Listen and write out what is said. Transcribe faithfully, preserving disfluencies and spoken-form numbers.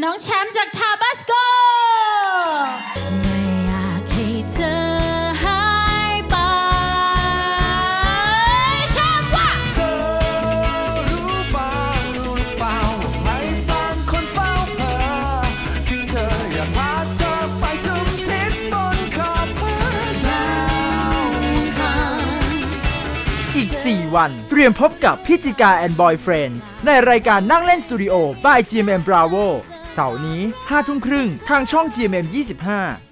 น้องแชมป์จากทาบาสโกไม่อยากให้เธอหายไปแชมป์ว่าเธอรู้บ้างหรือเปล่าใครบางคนเฝ้าเธอถึงเธออยากพาเธอไปถึงพิษบนขอบฟ้าดาวคันอีกสี่วันเตรียมพบกับพิจิกา and Boyfriends ในรายการนั่งเล่นสตูดิโอ by จี เอ็ม เอ็ม BRAVO เสาร์นี้ห้าทุ่มครึ่งทางช่อง จี เอ็ม เอ็ม ยี่สิบห้า